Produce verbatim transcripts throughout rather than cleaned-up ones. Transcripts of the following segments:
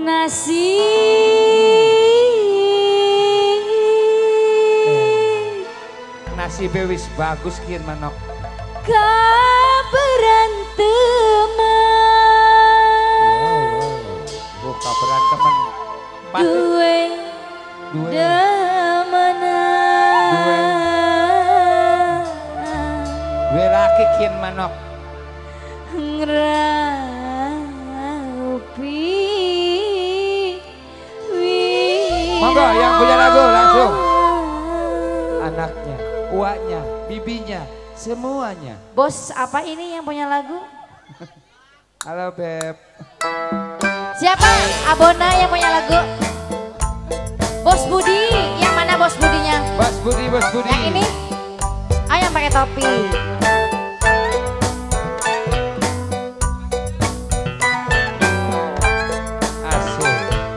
Nasi nasi bewis bagus kian manok keberanteman buka beranteman duwe demenan duwe laki kian manok ngeraupi monggo yang punya lagu langsung anaknya uaknya bibinya semuanya. Bos apa ini yang punya lagu? Halo Beb. Siapa Abona yang punya lagu? Bos Budi, yang mana Bos Budinya? Bos Budi, Bos Budi. Yang ini? Ah, yang pakai topi. Asik.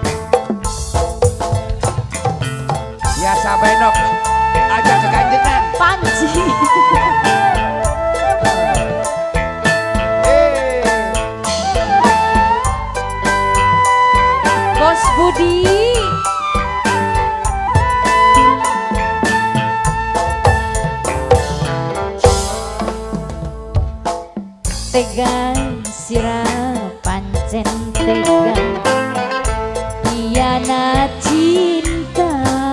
Ya sabenok, ajak keganjenan. Panji. Bos Budi. Tegang sirah pancen tegang Diana cinta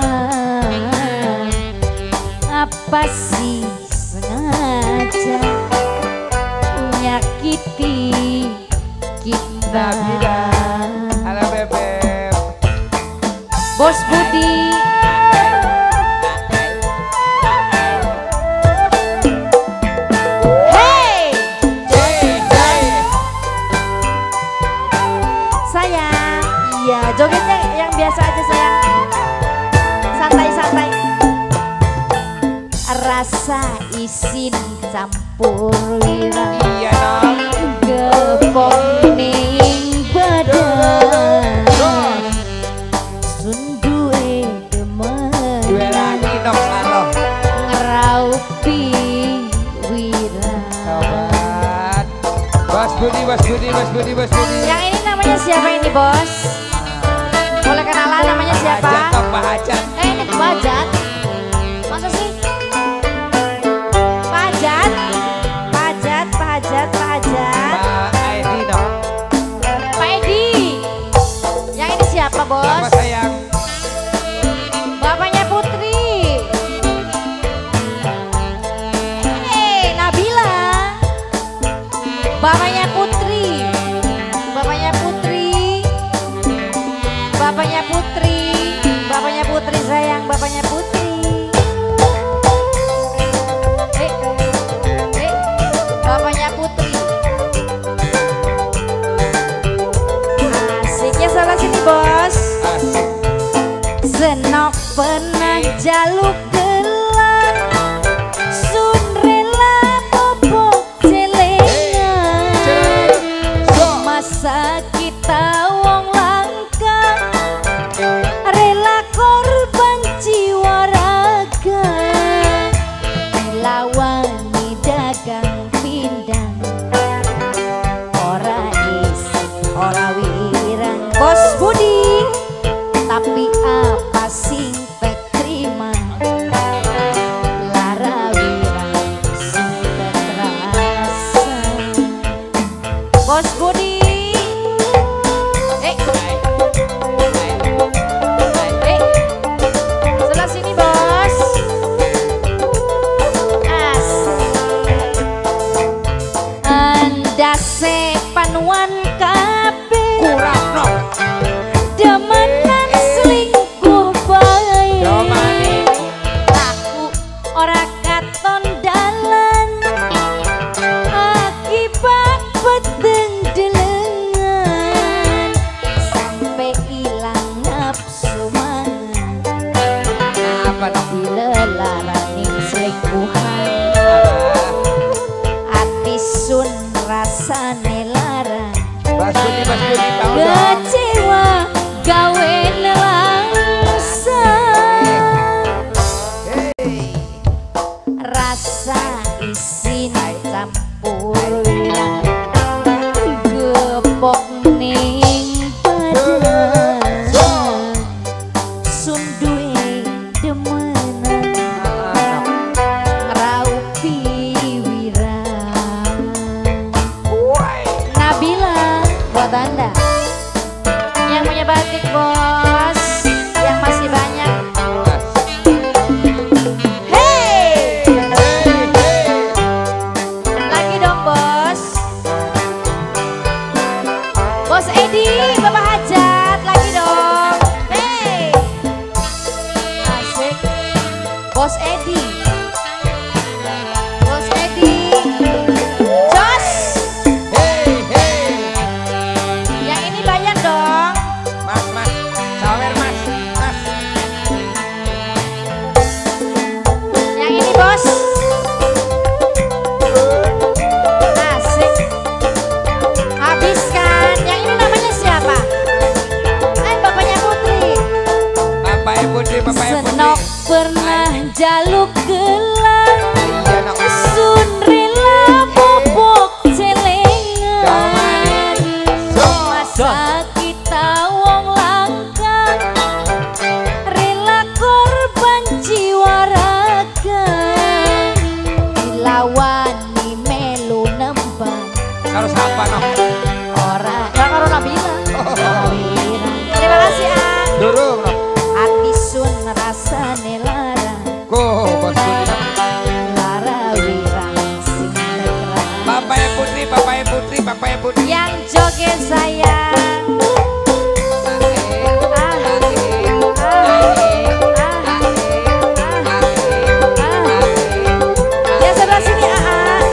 apa sih sengaja menyakiti kita. Halo Bebek. Bos Budi. Hey, sayang. Iya, jogetnya yang biasa aja sayang. Santai-santai. Rasa isin campur wirang. Iya dong. Gepong ning badan sun duwe demen Duwe lagi dong lalo ngeraupi wirang. Sobat Bos Budi, Bos Budi, Bos Budi, Bos Budi. Yang ini namanya siapa ini bos? Boleh kenalan namanya siapa? Pak Hajat, Pak Hajat. Eh ini Pak Hajat. Masa sih? Pak Hajat, Pak Hajat, Pak Hajat, Pak Hajat. Pak Edi dong. Pak Edi. Yang ini siapa bos? Siapa sayang? Bapaknya Putri. Hei Nabila. Bapaknya Putri. Bapaknya Putri. Bapaknya Putri. Bapaknya Putri sayang. Bapaknya Putri. Eh, eh, bapaknya Putri. Asiknya salah sini bos. Asik. Senok pernah jaluk gelang sun rela popok celengan masa kita wong langka rela korban jiwa raga dilawani dagang pindang ora isi ora wirang. Bos Budi tapi apa sing tak terima lara wirang sing tak terasa. Bos Budi. Eh, eh, sebelah sini bos. Asik. Anda sepanuan kabeh Kurang no. demenan selingkuh bae Domani. aku ora katon dalan akibat peteng delengan sampai ilang nafsu mangan Apa dong? dilelaraning selingkuhan ati sun rasane larang Bos Budi, Bos Budi tahu dong. kecewa gawe nelangsa Hey. rasa isin campur wirang gepok ning badan tanda. Yang punya batik bos, yang masih banyak. Hey, lagi dong bos. Bos Edi, Bapak Hajat, lagi dong. Hey, asik. Bos Edi, Bos Edi, Jos. Hey, hey. Yang ini banyak dong. Mas, mas, sawer mas, mas. Yang ini bos. Asik. Habiskan. Yang ini namanya siapa? Eh, bapaknya Putri. Bapak ibu Putri, bapak ibu Putri. Senok pernah jaluk gelang, Iya, nok. sun rela bobok celengan. Masa kita wong langkang, rela korban jiwa raga, dilawani melu nembang. Kalau siapa nok? Ora, ya karo Nabila. Nabila. Terima kasih ah. Durung nok. Ati sun rasane larang, Ko, Bos Budi nok. lara wirang sing negra. Bapak ibu Putri, bapak ibu Putri, bapak ibu Putri. Yang joget sayang. Ah, ah, ah, ah. Yang sebelah sini ah,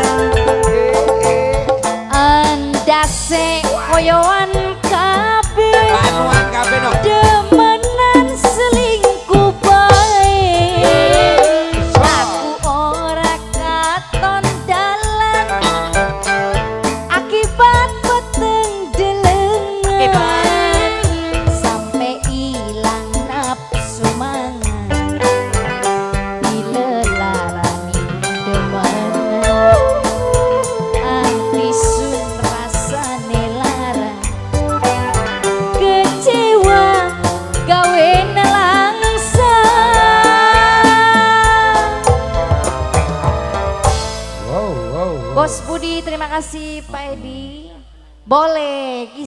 ah. Andase koyoan kabeh, Panuan kabeh nok. demenan selingkuh bae. Aku ora katon dalan, akibat peteng delengan, sampai ilang nafsu mangan, dilelarani demenan. Anti sun rasane larang, kecewa gawe nelangsa. Wow, wow, wow. Bos Budi, terima kasih Pak Edi. Boleh.